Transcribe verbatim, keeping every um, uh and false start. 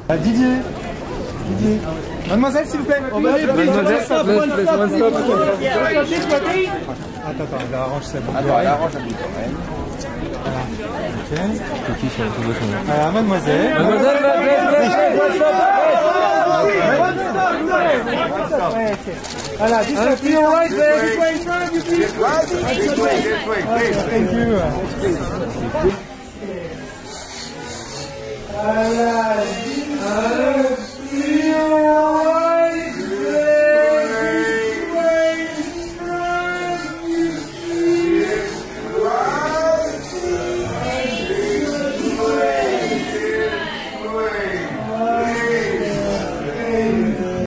Ah, Didier. Didier. Mademoiselle, s'il vous plaît. Oh, bah, Mademoiselle, stop, one stop, one stop. Attends, attends, elle arrange ça. Alors, elle arrange la boucle. Voilà. Ok. Qui sont tous sont là. Voilà, mademoiselle. Mademoiselle, mademoiselle, Voilà, this and to your right there. this way, turn, you please. This way, this way, please. Thank you. Voilà,